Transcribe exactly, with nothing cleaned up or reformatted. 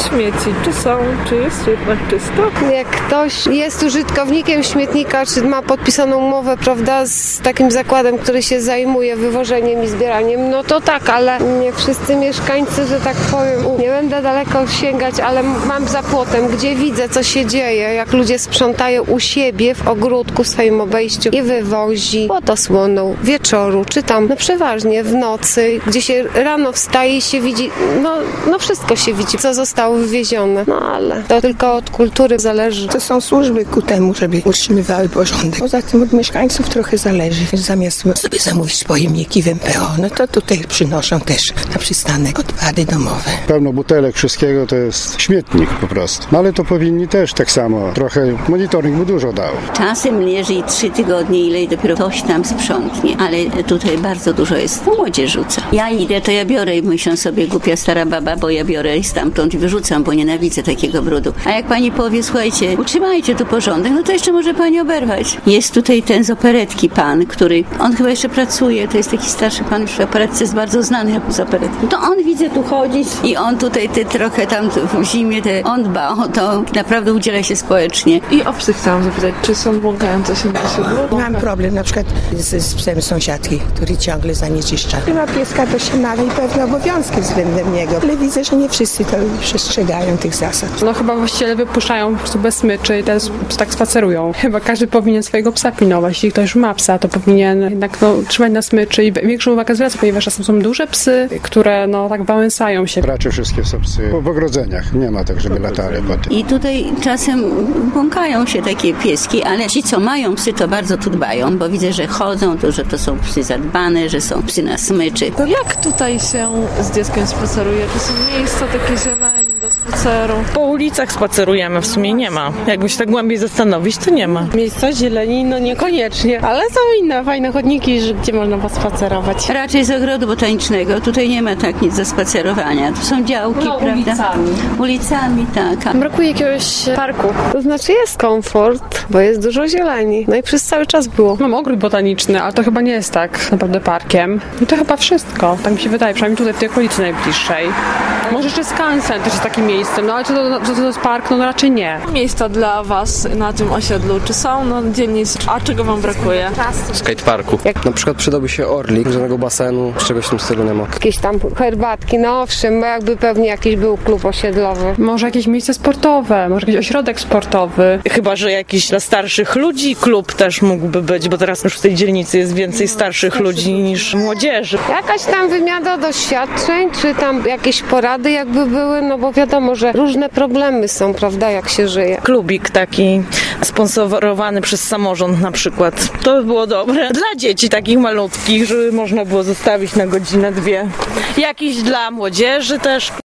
śmieci. Czy są, czy jest jednak czysto? Jak ktoś jest użytkownikiem śmietnika, czy ma podpisaną umowę, prawda, z takim zakładem, który się zajmuje wywożeniem i zbieraniem, no to tak, ale nie wszyscy mieszkańcy, że tak powiem, nie będę daleko sięgać, ale mam za płotem, gdzie widzę, co się dzieje, jak ludzie sprzątają u siebie w ogródku, w swoim obejściu i wywozi pod osłoną wieczoru, czy tam, no przeważnie w nocy, gdzie się rano wstaje i się widzi, no, no wszystko się widzi, co zostało wywiezione, no ale to tylko od kultury zależy. To są służby ku temu, żeby utrzymywały porządek. Poza tym od mieszkańców trochę zależy. Zamiast sobie zamówić pojemniki w M P O, no to tutaj przynoszą też na przystanek odpady domowe. Pełno butelek, wszystkiego to jest śmietnik po prostu. No ale to powinni też tak samo. Trochę monitoring mu dużo dał. Czasem leży trzy tygodnie, ile dopiero ktoś tam sprzątnie, ale tutaj bardzo dużo jest. Młodzież rzuca. Ja idę, to ja biorę i myślę sobie, głupia stara baba, bo ja biorę i stamtąd i wyrzucam, bo nienawidzę takiego brudu. A jak pani powie, słuchajcie, utrzymajcie tu porządek, no to jeszcze może pani oberwać. Jest tutaj ten z operetki pan, który, on chyba jeszcze pracuje, to jest taki starszy pan już w operetce, jest bardzo znany z operetki. To on widzę tu chodzić i on tutaj te trochę tam w zimie, te, on dba o to, naprawdę udziela się społecznie. I o psy chciałam zapytać, czy są błąkające się na osiedlu? Mam problem na przykład z, z psem sąsiadki, który ciągle zanieczyszcza. Chyba pieska to się ma i pewne obowiązki względem niego, ale widzę, że nie wszyscy to przestrzegają tych zasad. No chyba właściciele wypuszczają po prostu bez smyczy i teraz tak spacerują. Chyba każdy powinien swojego psa pilnować. Jeśli ktoś ma psa, to powinien jednak no, trzymać na smyczy i większą uwagę zwracać, ponieważ czasem są duże psy, które no tak wałęsają się. Raczej wszystkie są psy w ogrodzeniach. Nie ma tak, żeby latali po tym. I tutaj czasem błąkają się takie pieski, ale ci, co mają psy, to bardzo tu dbają, bo widzę, że chodzą, to, że to są psy zadbane, że są psy na smyczy. To jak tutaj się z dzieckiem spaceruje? Czy są miejsca takie zieleni do spaceru? Po ulicach spacerujemy, w sumie nie ma. Jakby się tak głębiej zastanowić, to nie ma. Miejsca zieleni, no niekoniecznie, ale są inne fajne chodniki, że gdzie można pospacerować. Raczej z ogrodu botanicznego. Tutaj nie ma tak nic do spacerowania. Tu są działki, No, prawda? ulicami. Ulicami, tak. Brakuje jakiegoś parku. To znaczy jest komfort, bo jest dużo zieleni. No i przez cały czas było. Mam ogród botaniczny, ale to chyba nie jest tak naprawdę parkiem. I to chyba wszystko. Tak mi się wydaje, przynajmniej tutaj w tej okolicy najbliższej. Może jeszcze Skansen też jest takim miejscem, no ale czy to, czy to jest park? No, no raczej nie. Miejsca dla was na tym osiedlu, czy są no, dzielnicy, a czego wam brakuje? Skateparku. Jak na przykład przydałby się orlik, żadnego basenu, czegoś w tym stylu nie ma. Jakieś tam herbatki, no owszem, bo jakby pewnie jakiś był klub osiedlowy. Może jakieś miejsce sportowe, może jakiś ośrodek sportowy. Chyba, że jakiś dla starszych ludzi klub też mógłby być, bo teraz już w tej dzielnicy jest więcej starszych ludzi niż młodzieży. Jakaś tam wymiana doświadczeń, czy tam jakieś porady jakby były, no bo wiadomo, że różne problemy są, prawda, jak się żyje. Klubik taki sponsorowany przez samorząd na przykład. To by było dobre. Dla dzieci takich malutkich, żeby można było zostawić na godzinę, dwie. Jakiś dla młodzieży też.